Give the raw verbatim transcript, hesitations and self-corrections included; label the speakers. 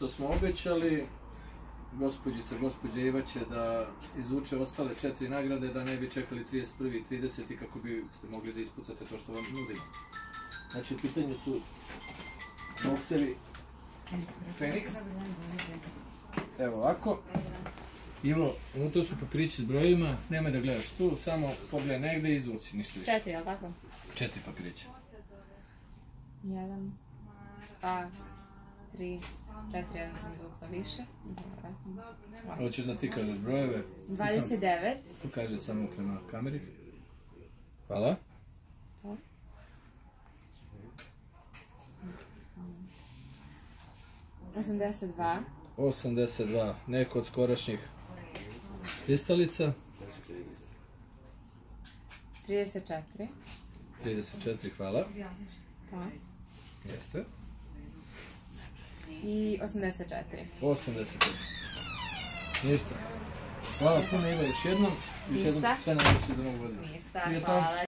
Speaker 1: što smo obećali, gospođica, gospođa Iva će da izvuče ostale četiri nagrade, da ne bi čekali trideset prvi i trideseti kako bi ste mogli da ispucate to što vam nudimo. Znači, u pitanju su boksevi Fenix. Evo ovako. Ivo, unutra su papirići s brojevima, nemoj da gledaš tu, samo pogledaj negde i izvuci, ništa više.
Speaker 2: Četiri, jel' tako?
Speaker 1: Četiri papirića.
Speaker 2: Jedan, dva, tri, četiri, jedan sam izvukla više.
Speaker 1: Hoćeš da ti kažeš brojeve?
Speaker 2: dvadeset devet.
Speaker 1: Pokaže samo prema kameri. Hvala.
Speaker 2: osamdeset dva.
Speaker 1: osamdeset dva, neko od skorašnjih pristalica.
Speaker 2: trideset četiri.
Speaker 1: trideset četiri, hvala.
Speaker 2: To.
Speaker 1: Jeste.
Speaker 2: I osamdeset četiri.
Speaker 1: osamdeset četiri. Ništa. Hvala puno Iva još jednom. Još jednom sve najljepše za novu godinu.
Speaker 2: Ništa, hvala.